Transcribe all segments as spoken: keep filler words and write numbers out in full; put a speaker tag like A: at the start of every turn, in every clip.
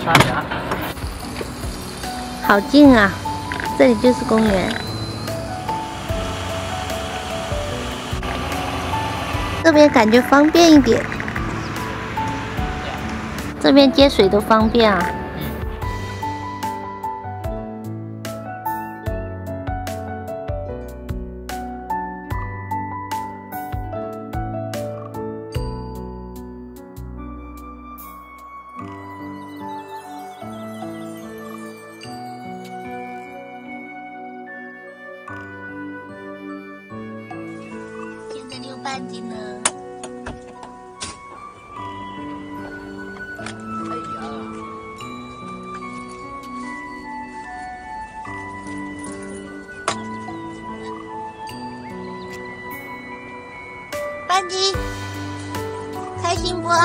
A: 刷牙。
B: 好近啊！这里就是公园。这边感觉方便一点，这边接水都方便啊。 现在溜半斤呢。
A: 哎呀！
B: 半斤，开心不？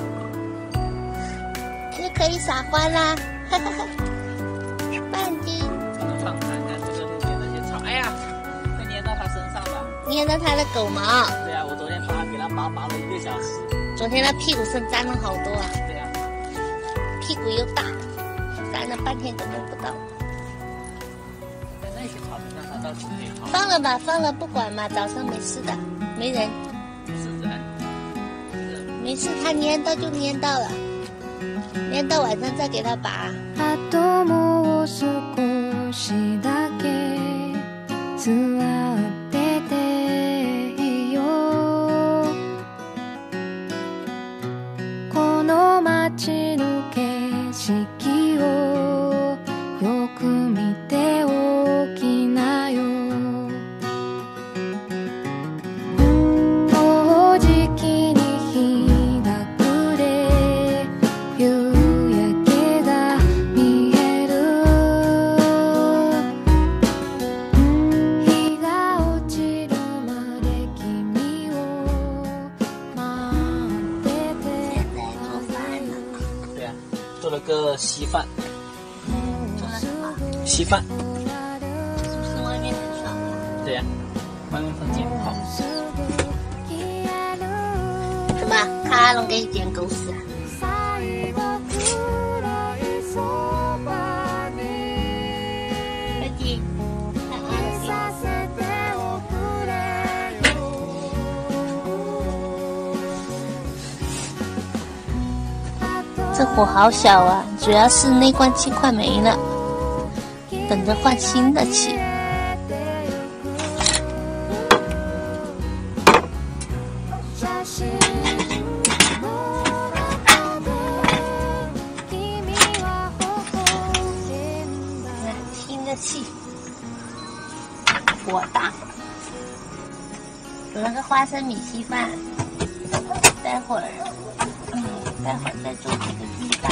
B: 就可以撒欢啦！哈哈哈。半斤。
A: 放看看这个路边那些草，哎呀，会粘到它身上的。
B: 粘到它的狗毛。
A: 对啊，我昨天拔给它拔拔了一个小时。
B: 昨天它屁股上沾了好多啊。
A: 对啊，
B: 屁股又大，沾了半天都摸不到。
A: 在那些草坪上，它倒是可以好。
B: 放了吧，放了不管嘛，早上没事的，没人。
A: 是人。
B: 没事，它粘到就粘到了，粘到晚上再给它拔。
A: 做了个稀饭，
B: 做了什么？
A: 稀饭。
B: 是不是外面很爽？
A: 对呀、啊，外面放碱泡。
B: 什么？看阿龙给你捡狗屎啊？快点，看阿龙给这火好小啊，主要是那罐气快没了，等着换新的气。新的气，火大。有那个花生米稀饭，待会儿。 待会儿再做这个鸡蛋。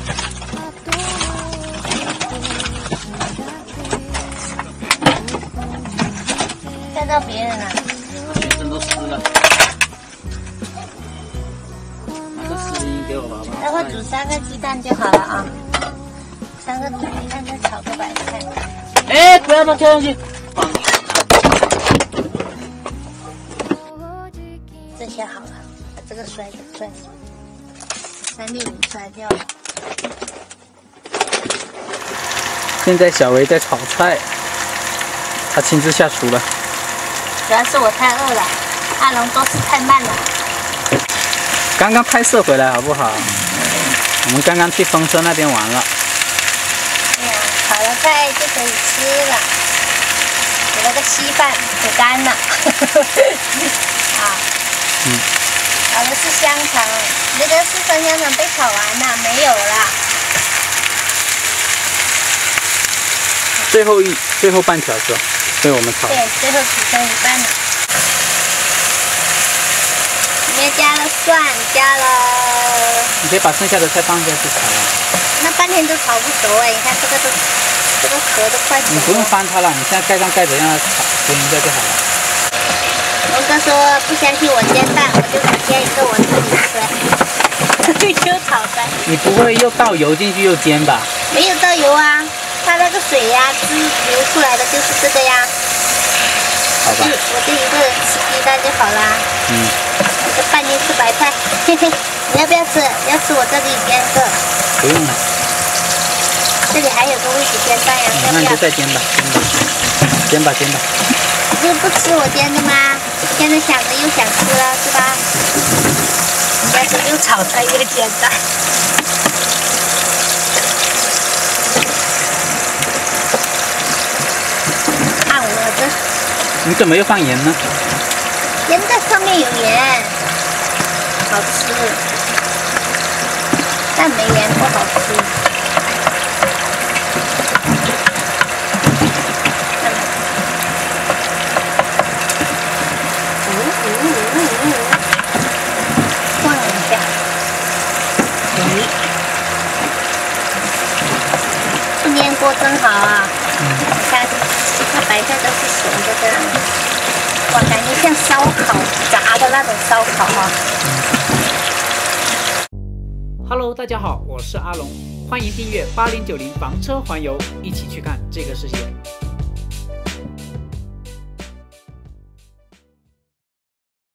B: 看到别人了，
A: 全身都湿了。把这湿巾给我爸爸。
B: 待会儿煮三个鸡蛋就好了啊！三个煮鸡蛋再炒个白菜。
A: 哎，不要把它跳上去。
B: 这下好了，把这个摔摔。 三六零摔掉了。
A: 现在小维在炒菜，他亲自下厨了。
B: 主要是我太饿了，阿龙做事太慢了。
A: 刚刚拍摄回来好不好？我们刚刚去风车那边玩了。
B: 哎呀，炒了菜就可以吃了。我那个稀饭可干了。啊。
A: 嗯。
B: 炒的是香肠，那个四川香肠被炒完了，没有了。
A: 最后一最后半条是吧？被我们炒。
B: 对，最后只剩一半了。里面加了蒜，加了。
A: 你可以把剩下的菜放下去炒啊。
B: 那半天都炒不熟哎，你看这个都，这个壳都快熟了。
A: 你不用翻它了，你现在盖上盖子让它炒煸一下就好了。
B: 龙哥说不相信我煎蛋，我就只煎一个我自己吃。就炒蛋。
A: 你不会又倒油进去又煎吧？
B: 没有倒油啊，它那个水呀、汁流出来的就是这个呀。
A: 好吧。
B: 我就一个人吃鸡蛋就好啦。
A: 嗯。
B: 我这半斤吃白菜，嘿嘿，你要不要吃？要吃我这里煎个。
A: 不用了。
B: 这里还有个位置煎蛋呀，要不要
A: 那你就？再煎吧，煎吧，煎吧，煎吧。
B: 你不吃我煎的吗？现在想着又想吃了，是吧？下次又炒菜又煎蛋。看我这，
A: 你怎么又放盐呢？
B: 盐在上面有盐，好吃。但没盐不好吃。晃一下，咦，这面锅真好啊！你看，它白菜都是熟的这样，哇，感觉像烧烤炸的那种烧烤啊。
C: Hello， 大家好，我是阿龙，欢迎订阅八零九零房车环游，一起去看这个世界。